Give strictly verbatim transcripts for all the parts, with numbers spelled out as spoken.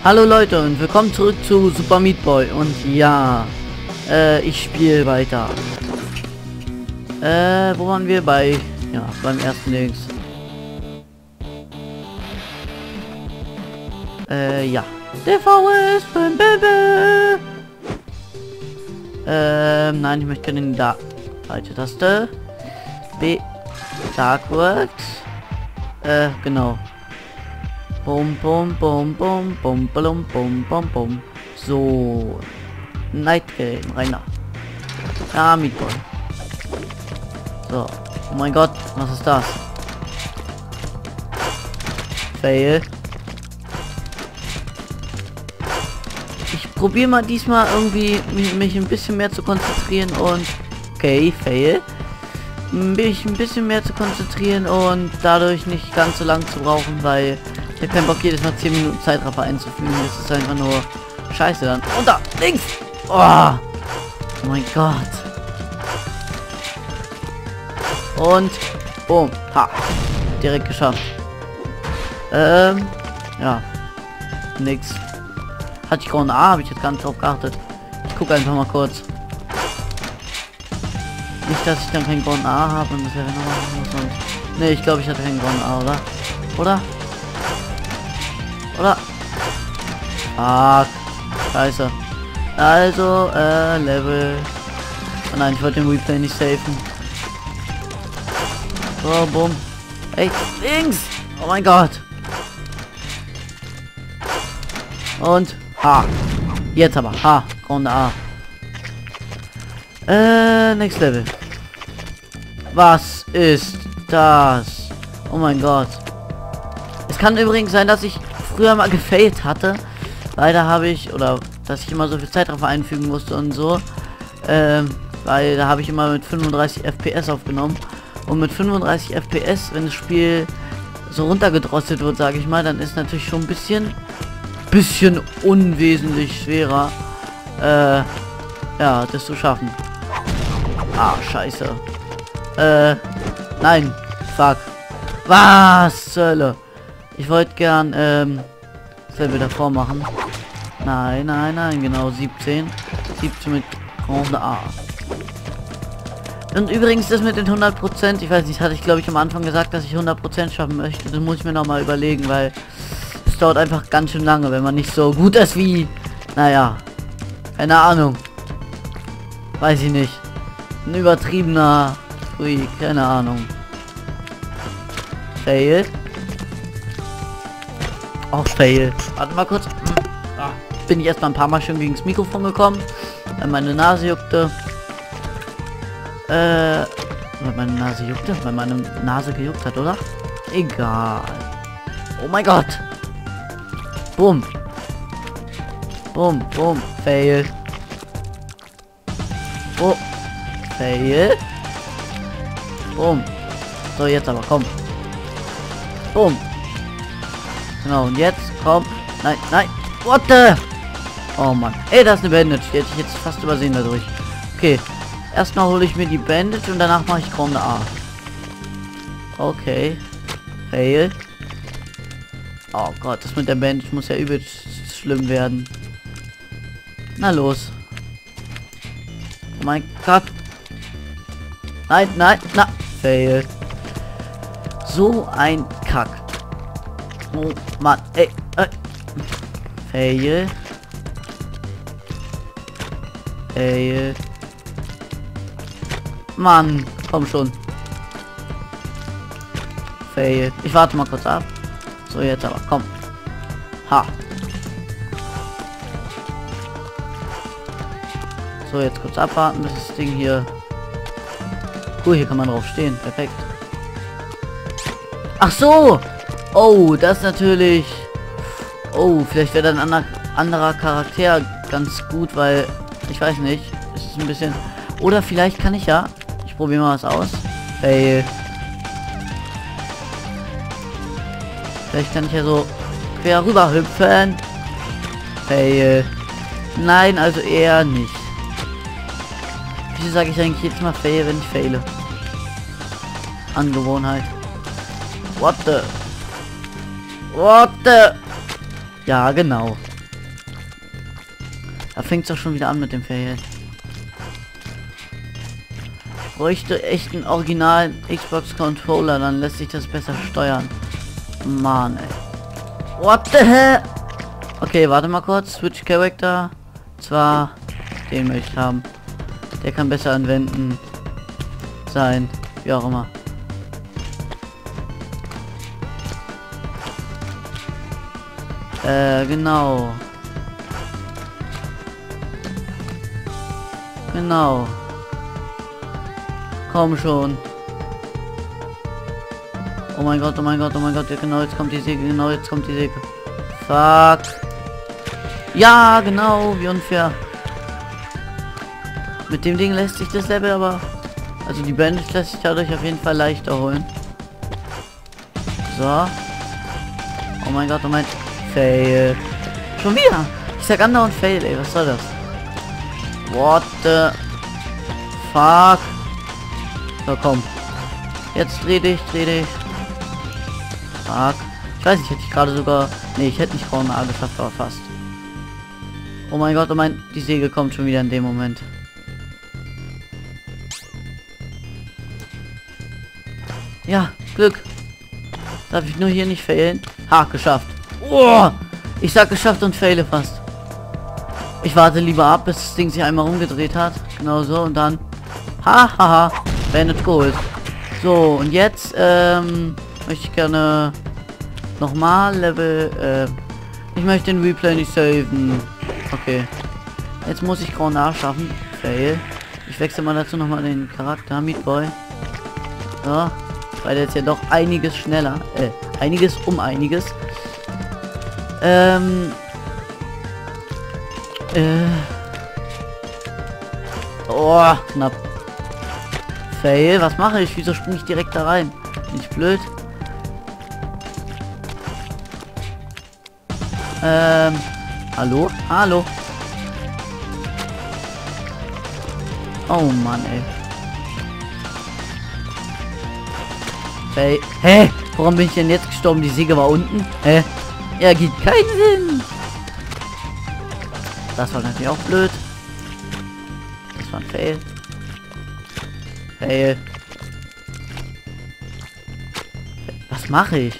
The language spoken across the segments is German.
Hallo Leute und willkommen zurück zu Super Meat Boy. Und ja, äh, ich spiele weiter. Äh, wo waren wir? Bei, ja, beim ersten Links. Äh, ja. Der V S beim Baby. Ähm, nein, ich möchte den da. Falsche Taste. B. Darkworks. Äh, genau. Bum, bum, bum, bum, bum, bum, bum, bum, bum. So. Night Game, rein da. Ja, Meat Boy. So. Oh mein Gott, was ist das? Fail. Ich probiere mal diesmal irgendwie mich, mich ein bisschen mehr zu konzentrieren und... Okay, Fail. Mich ein bisschen mehr zu konzentrieren und dadurch nicht ganz so lang zu brauchen, weil ich habe keinen Bock, jedes Mal zehn Minuten Zeitraffer einzufügen. Das ist einfach nur scheiße dann. Und da, links! Oh, oh mein Gott. Und, boom, ha, direkt geschafft. Ähm, ja, nix. Hatte ich gerade ein A, habe ich jetzt gar nicht drauf geachtet. Ich gucke einfach mal kurz. Nicht, dass ich dann kein Grund A habe und das wäre noch was. Ne, ich glaube, ich hatte keinen Grund A, oder? Oder? Oder? Ah, scheiße. Also, äh, Level. Oh nein, ich wollte den Replay nicht safen. So, bumm. Ey, links! Oh mein Gott! Und H. Jetzt aber. H. Grund A. Äh, next Level. Was ist das? Oh mein Gott. Es kann übrigens sein, dass ich früher mal gefailt hatte, weil da habe ich, oder dass ich immer so viel Zeitraffer einfügen musste und so, ähm, weil da habe ich immer mit fünfunddreißig F P S aufgenommen und mit fünfunddreißig F P S, wenn das Spiel so runtergedrosselt wird, sage ich mal, dann ist natürlich schon ein bisschen, bisschen unwesentlich schwerer, äh, ja, das zu schaffen. Ah, scheiße. Äh, nein. Fuck. Was zur Hölle? Ich wollte gern, ähm, das Level davor machen. Nein, nein, nein, genau, siebzehn. siebzehn mit Grande A. Und übrigens das mit den hundert Prozent, ich weiß nicht, hatte ich glaube ich am Anfang gesagt, dass ich hundert Prozent schaffen möchte. Das muss ich mir noch mal überlegen, weil es dauert einfach ganz schön lange, wenn man nicht so gut ist wie, naja, keine Ahnung. Weiß ich nicht. Ein übertriebener Ui, keine Ahnung. Fail. Auch Fail. Warte mal kurz. Ah. Bin ich erstmal ein paar Mal schön gegen das Mikrofon gekommen, weil meine Nase juckte. Äh, weil meine Nase juckte, weil meine Nase gejuckt hat, oder? Egal. Oh mein Gott. Bumm. Bumm, bumm. Fail. Oh. Fail. Boom. So, jetzt aber, komm. Boom. Genau, und jetzt, komm. Nein, nein. What the? Oh Mann. Ey, da ist eine Bandage. Die hätte ich jetzt fast übersehen dadurch. Okay. Erstmal hole ich mir die Bandage und danach mache ich Grande A. Okay. Fail. Oh Gott, das mit der Bandage muss ja übelst schlimm werden. Na los. Oh mein Gott. Nein, nein, na. Fail. So ein Kack. Oh Mann, ey. Äh. Fail. Fail. Mann, komm schon. Fail. Ich warte mal kurz ab. So, jetzt aber, komm. Ha. So, jetzt kurz abwarten, bis das Ding hier... Cool, hier kann man drauf stehen. Perfekt. Ach so! Oh, das ist natürlich... Oh, vielleicht wäre dann ein anderer, anderer Charakter ganz gut, weil... Ich weiß nicht. Es ist ein bisschen... Oder vielleicht kann ich ja... Ich probiere mal was aus. Fail. Vielleicht kann ich ja so... quer rüber hüpfen. Fail. Nein, also eher nicht. Wieso sage ich eigentlich jetzt mal fail, wenn ich faile? Angewohnheit. What the? What the? Ja, genau. Da fängt es doch schon wieder an mit dem Fail. Ich bräuchte echt einen originalen Xbox Controller, dann lässt sich das besser steuern. Mann, ey. What the hell? Okay, warte mal kurz. Switch Character. Zwar den möchte ich haben. Der kann besser anwenden sein. Wie auch immer. Äh, genau. Genau. Komm schon. Oh mein Gott, oh mein Gott, oh mein Gott. Ja, genau, jetzt kommt die Säge. Genau, jetzt kommt die Säge. Fuck. Ja, genau. Wie unfair. Mit dem Ding lässt sich das Level aber... Also die Bandage lässt sich dadurch auf jeden Fall leichter holen. So. Oh mein Gott, oh mein... Fail. Schon wieder. Ich sag andauernd Fail, ey. Was soll das? What the... Fuck. So, komm. Jetzt dreh dich, dreh dich. Fuck. Ich weiß nicht, hätte ich gerade sogar... Nee, ich hätte nicht Grauen A geschafft, aber fast. Oh mein Gott, oh mein... Die Säge kommt schon wieder in dem Moment. Ja, Glück. Darf ich nur hier nicht failen? Ha, geschafft. Oh, ich sag geschafft und faile fast. Ich warte lieber ab, bis das Ding sich einmal rumgedreht hat. Genau so und dann... Ha, ha, ha. Beendet geholt. So, und jetzt, ähm... möchte ich gerne... Nochmal Level, äh... Ich möchte den Replay nicht saven. Okay. Jetzt muss ich Grauen A schaffen. Fail. Ich wechsle mal dazu nochmal den Charakter. Meat Boy. So. Weil der jetzt ja doch einiges schneller. Äh, einiges um einiges. Ähm. Äh. Oh, knapp. Fail. Was mache ich? Wieso springe ich direkt da rein? Bin ich blöd? Ähm. Hallo? Hallo? Oh Mann, ey. Hey, hä? Warum bin ich denn jetzt gestorben? Die Säge war unten? Hä? Ja, gibt keinen Sinn. Das war natürlich auch blöd. Das war ein Fail. Fail. Was mache ich?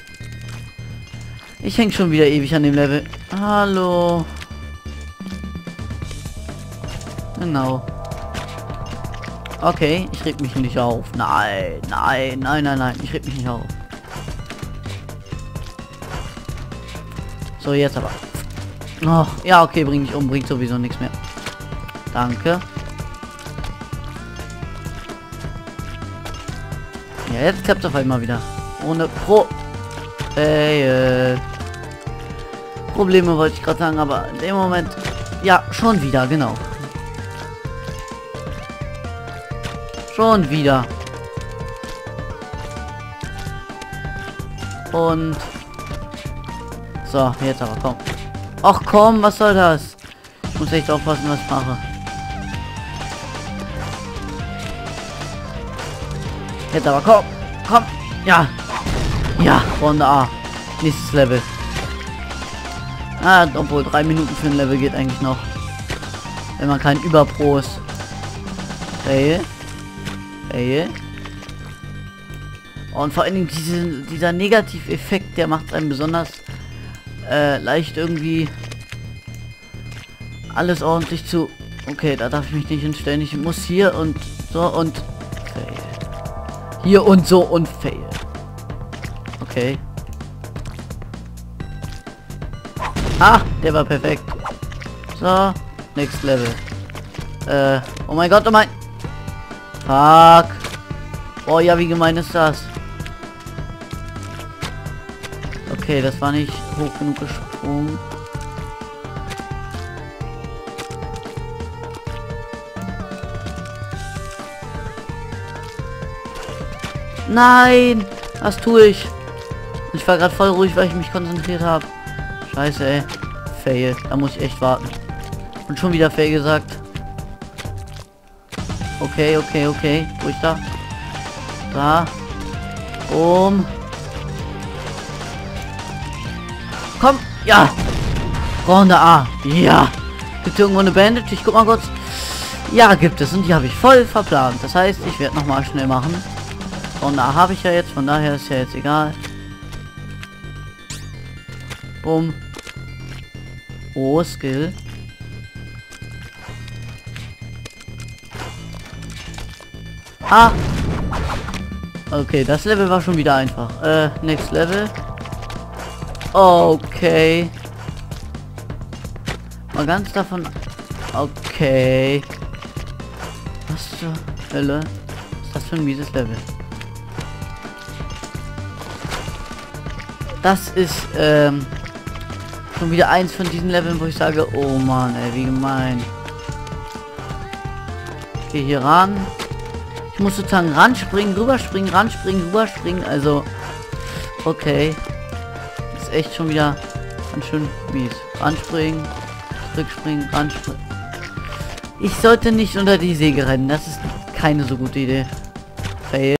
Ich hänge schon wieder ewig an dem Level. Hallo. Genau. Okay, ich reg mich nicht auf. Nein, nein, nein, nein, nein. Ich reg mich nicht auf. So, jetzt aber. Oh, ja, okay, bring ich um. Bringt sowieso nichts mehr. Danke. Ja, jetzt klappt es auf einmal wieder. Ohne Pro... Äh, Probleme wollte ich gerade sagen, aber in dem Moment... Ja, schon wieder, genau. Schon wieder. Und... So, jetzt aber, komm. Ach komm, was soll das? Ich muss echt aufpassen, was ich mache. Jetzt aber, komm. Komm. Ja. Ja, Runde A. Nächstes Level. Ah, obwohl drei Minuten für ein Level geht eigentlich noch. Wenn man kein Überpro ist. Fail. Fail. Und vor allen Dingen diese, dieser Negativeffekt, der macht es einem besonders äh, leicht irgendwie alles ordentlich zu... Okay, da darf ich mich nicht hinstellen. Ich muss hier und so und fail. Hier und so und fail. Okay. Ah, der war perfekt. So, next Level. Äh, oh mein Gott, oh mein... Fuck. Oh ja, wie gemein ist das? Okay, das war nicht hoch genug gesprungen. Nein! Was tue ich? Ich war gerade voll ruhig, weil ich mich konzentriert habe. Scheiße, ey. Fail. Da muss ich echt warten. Und schon wieder Fail gesagt. Okay, okay, okay. Wo ist da? Da. Um. Komm. Ja. Runde A. Ja. Gibt es irgendwo eine Bandage? Ich guck mal kurz. Ja, gibt es. Und die habe ich voll verplant. Das heißt, ich werde noch mal schnell machen. Und da habe ich ja jetzt. Von daher ist ja jetzt egal. Bumm. Oh, Skill. Ah! Okay, das Level war schon wieder einfach. Äh, next Level. Okay. Mal ganz davon... Okay. Was zur Hölle? Was ist das für ein mieses Level? Das ist, ähm... schon wieder eins von diesen Leveln, wo ich sage, oh Mann, ey, wie gemein. Ich gehe hier ran. Ich muss sozusagen ranspringen, rüberspringen, ranspringen, rüberspringen. Also, okay. Ist echt schon wieder ganz schön mies. Ranspringen, zurückspringen, ranspringen. Ich sollte nicht unter die Säge rennen. Das ist keine so gute Idee. Fail.